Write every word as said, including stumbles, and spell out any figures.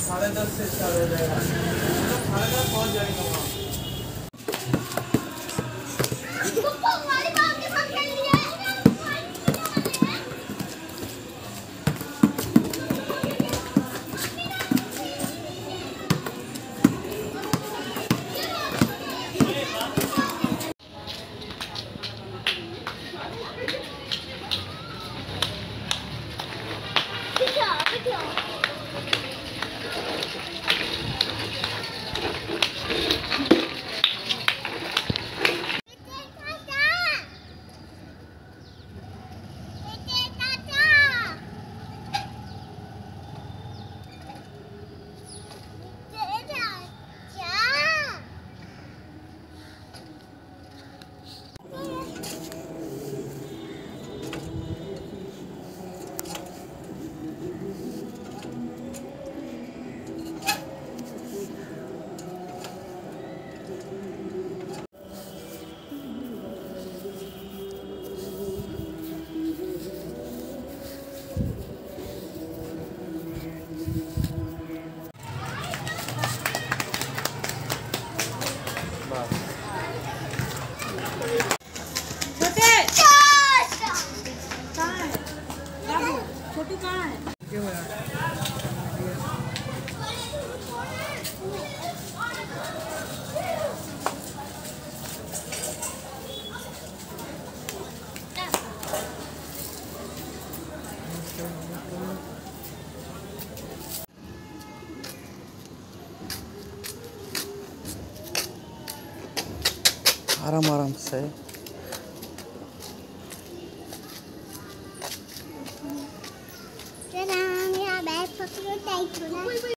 साढ़े दस से स्टार्ट हो जाएगा, साढ़े दस पहुँच जाएगा वहाँ। छोटू कहाँ है? आराम आराम से। मेरा बैग पकड़ो टाइट हो ना।